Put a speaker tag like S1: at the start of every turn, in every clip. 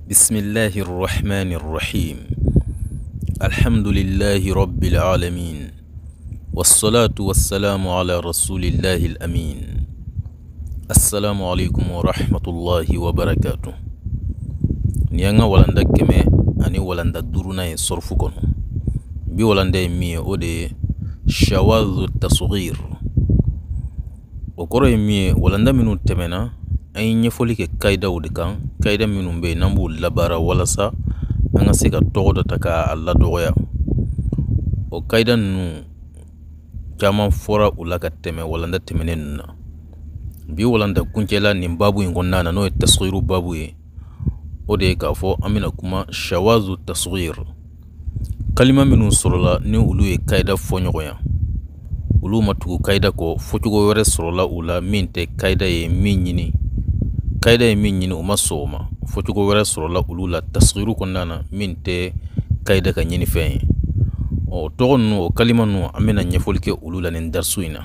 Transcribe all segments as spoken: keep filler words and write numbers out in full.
S1: بسم الله الرحمن الرحيم. الحمد لله رب العالمين، والصلاة والسلام على رسول الله الأمين. السلام عليكم ورحمة الله وبركاته. نيانا ولندا كمي أني ولندا دورونا يصرفكم بي ولندا يمي أودي شواذ التصغير وكورو يمي ولندا منو تمنا ay ñefoli ke kayda wudi kan kayda minum be nambu labara wala sa nga sika togodo taka alla doya o kayda nu jama fora ulaka teme wala nda temenen na bi wala nda kuncela ni babu ngonna na no tasghiru babu e o de ka fo amina kuma shawazu tasghir kalima minun sorola ni ulu e kayda fonyo ya ulu matugo kayda ko fotugo wore sorola ula minte kayda e minyini kayda e min ñini uma sooma fotugo wara sorola ulula tasghiru konnana min te kayda ka ñini feñ o togon no o kalima no amena ñefolke ulula nen darsuina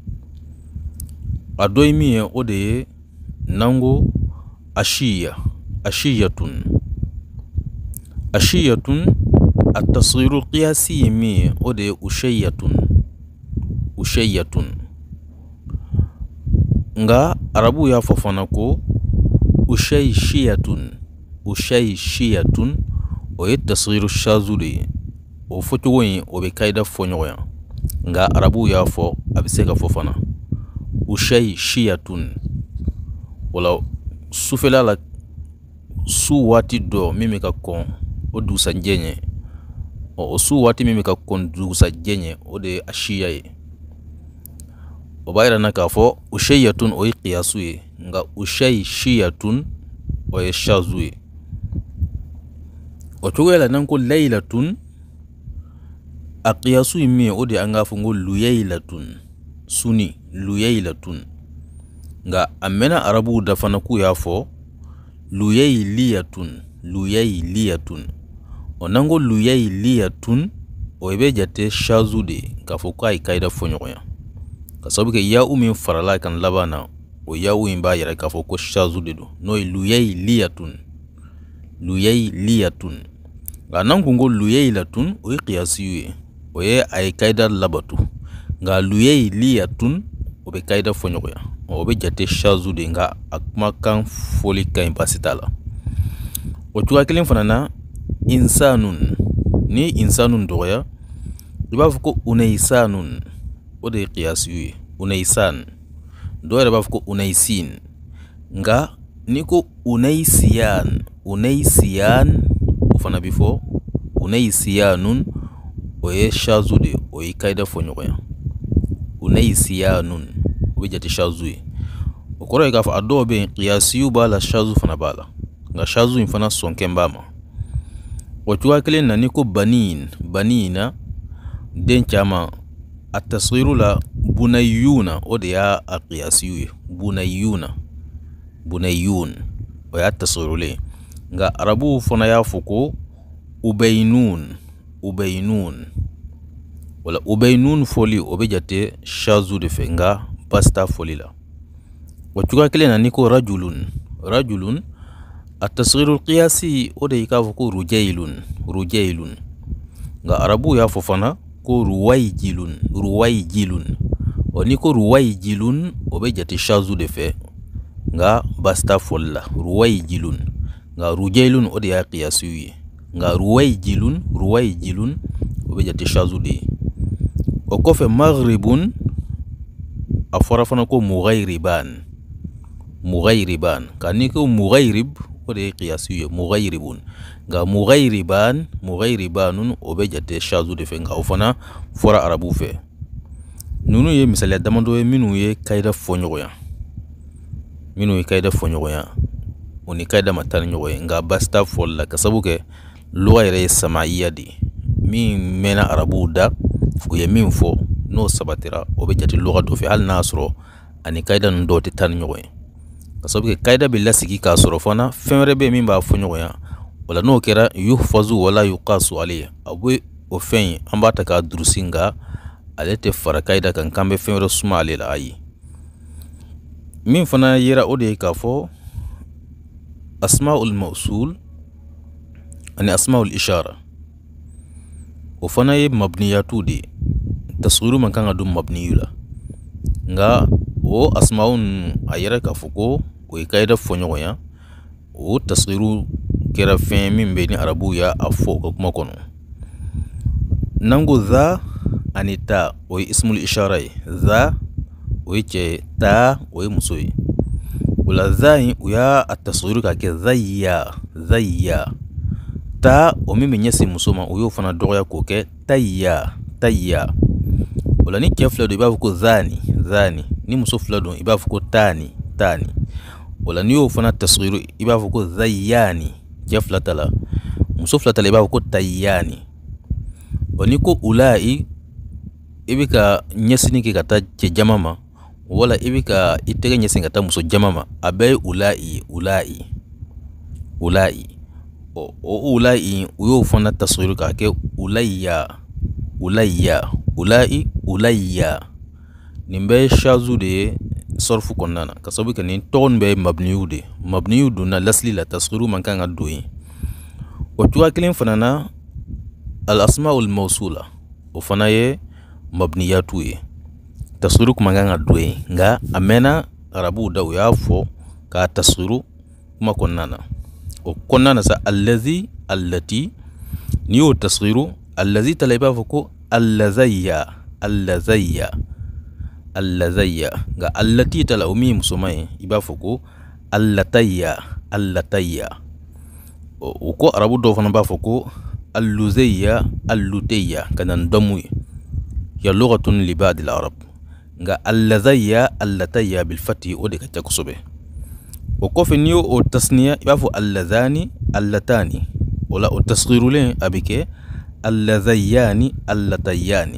S1: adoy mi o de nango ashiya ashiyatun ashiyatun at-tasghiru qiyasi mi o de ushayatun ushayatun nga arabu ya fofana ko ushay shiyatun ushay shiyatun o ye tasghiru shazuli o fotugo yin o be kayda fonyoya nga arabu ya fo abiseka fofana ushay shiyatun wala sufela la su wati do mimi ka kon o du sanjenye o su wati mimi ka kon du sanjenye o de ashiya ye o bayra naka fo ushayatun o qiyasu ye nga ushay shiyatun o ye shazu ye o tugela nanko laylatun a qiyasu mi o de anga fo ngo luyaylatun suni luyaylatun nga amena arabu dafana ku ya fo luyayliyatun luyayliyatun o nango luyayliyatun o ebe jate shazu de ka fo kai kaida fonyo ya kasabu ke ya umi farala kan labana o ya umi ba yara ka fo ko shazu de do no luyay liyatun luyay liyatun ga nan kungo luyay latun o qiyasi o ye ay kaida labatu ga luyay liyatun o be kaida fonyo ya o be jate shazu de nga akma kan foli kan pasitala o tuwa kelin fanana insanun ni insanun doya diba fuko unaysanun o de qiyasi unaysan do reba fuko unaysin nga niko unaysiyan unaysiyan ufana bifo unaysiyanun o ye shazude o yi kaida fonyoya unaysiyanun o be jati shazuye o koro ga fa adobe qiyasi bala shazu fana bala nga shazu infana sonkembama o tuwa kelen na niko banin banina den chama التصغير لا بنيون وديا القياسي بنيون بنيون ويا التصغير لي غا عربو فنا يافوكو أبينون أبينون ولا أبينون فولي أبيجاتي شازو دفنغا باستا فولي لا وتوكا كلنا نيكو رجل رجل التصغير القياسي وديا كافوكو رجيل رجيل غا عربو يافو فنا ko ruwaijilun ruwaijilun oni ko ruwaijilun obejati shazu de fe nga basta folla ruwaijilun nga rujailun odi ya qiyasi nga ruwaijilun ruwaijilun obejati shazu de o ko fe maghribun afara fana ko mughayriban mughayriban kaniko mughayrib odi qiyasi mughayribun nga mughayriban mughayribanun obejate shazu de fenga ofana fora arabu fe nunu ye misali damando ye minu ye kayda fonyo ya minu ye kayda fonyo ya oni kayda matan nyogo nga basta folla kasabuke luwayre samaiya di mi mena arabu da fu ye min fo no sabatira obejate lugha do fe hal nasro ani kayda ndo te tan nyogo kasabuke kayda billasiki ka soro fana femre be min ba fonyo ya wala no kera yuhfazu wala yuqasu alayhi abu o fen ambata ka durusinga alete farakaida kan kambe fen suma alela ayi min fana yira ode ka fo asmaul mawsul أني أسماء الإشارة وفنا مبنياتو دي تصغير من كان دوم مبني لا nga o asmaun ayera ka fuko o ikaida fonyo ya o tasghiru kera fin min be ni arabu ya afo ko kuma kono nango dha anita o ismul ishara dha o che ta o musoi wala dhai ya at-tasghiru ka ke dhayya dhayya ta o mimi nyesi musoma o yo fana doya ko ke tayya tayya wala ni kefla do ibavu ko dhani dhani ni musofla do ibavu ko tani tani wala ni yo fana tasghiru ibavu ko dhayyani kefla tala musofla tala ibavu ko tayyani wani ko ulai ibika nyesini ke kata che jamama wala ibika itege nyesi kata muso jamama abai ulai ulai ulai o, o ulai uyo fana tasghiru ka ke ulayya ulayya ulai ulayya nimbe shazu de sorfu konnana kasabu kanin ton be mabniyu de mabniyu duna lasli la tasghiru man kan adoi o tuwa kilin fanana al asmaul mawsula o fanaye mabniyatu ye tasghiru kuma kan adoi nga amena arabu da yafo ka tasghiru kuma konnana o konnana sa allazi allati niyo tasghiru allazi talaiba fuko allazayya allazayya allazayya ga allati tala umi musumai iba fuko allatayya allatayya o ko arabu do fana ba fuko alluzayya allutayya kanan damu ya lughatun li ba'd al arab ga allazayya allatayya bil fati o de ka takusube o ko finiyo o tasniya iba fu allazani allatani wala o tasghiru le abike allazayani allatayani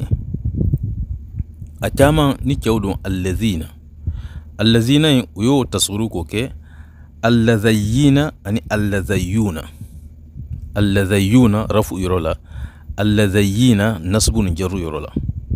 S1: atama ni chawdun allazina allazina uyo tasghiru ko ke allazayina ani allazayuna allazayuna rafu irola allazayina nasbun jarru irola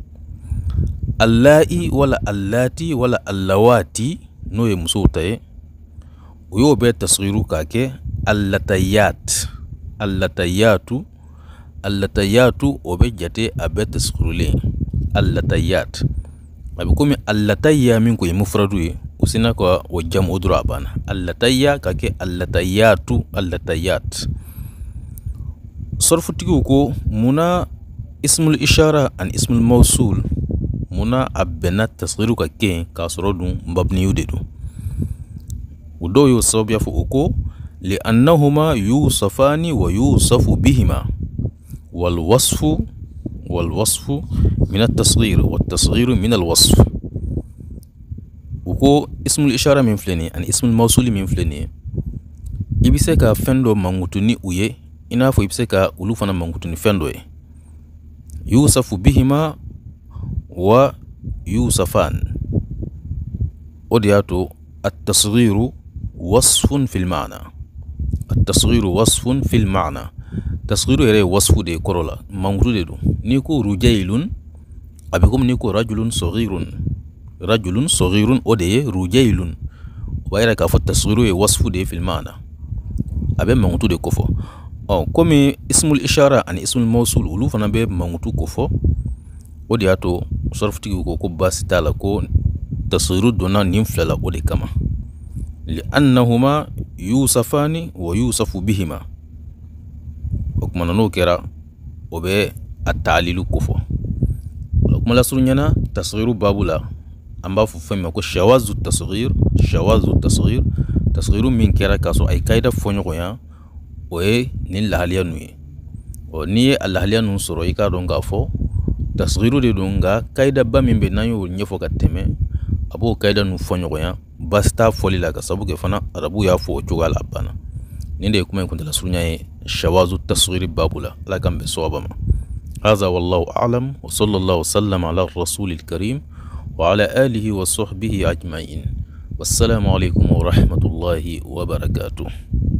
S1: allai wala allati wala allawati no ye musotaye uyo be tasghiru ka ke allatayat allatayatu allatayatu obejate abet skrule allatayat abikumi allatayya minko mufradu usina kwa wajam udru abana allatayya kake allatayatu allatayat sarfu tigu ko muna ismul ishara an ismul mawsul muna abena tasghiru kake kasrodu mabni yudedu udo yo sabya fu uko li annahuma yusafani wa yusafu bihima والوصف والوصف من التصغير والتصغير من الوصف وكو اسم الإشارة من فلاني أن اسم الموصول من فلاني يبسكا فندو مانغوتوني ويه إنافو يبسكا ألوفنا مانغوتوني فندو يوصف بهما ويوصفان ودياتو التصغير وصف في المعنى التصغير وصف في المعنى tasghiru yere wasfu de korola mangru de do niko rujailun abikum niko rajulun saghirun rajulun saghirun ode rujailun wayra ka fa tasghiru ye wasfu de fil maana abe mangtu de kofo o komi ismul ishara an ismul mawsul ulu fana be mangtu kofo ode ato sarfti ko ko basitala ko tasghiru dona nimflala ode kama li annahuma yusafani wa yusafu bihima kuma no kera obe at-ta'lilu kufo kuma la surunyana tasghiru babula amba fu femme ko shawazu tasghir shawazu tasghir tasghiru min kera kaso ay kaida fonyo ko ya oye nin la haliyanu o ni al haliyanu soro ika don gafo tasghiru de donga kaida ba min be nanyo nyefo kateme abo kaida nu fonyo ko ya basta foli la kasabu ke fana arabu ya fo chugal abana ninde kuma kunta la surunya شواذ التصغير بابولا لكن بصوابما هذا والله أعلم وصلى الله وسلم على الرسول الكريم وعلى آله وصحبه أجمعين والسلام عليكم ورحمة الله وبركاته.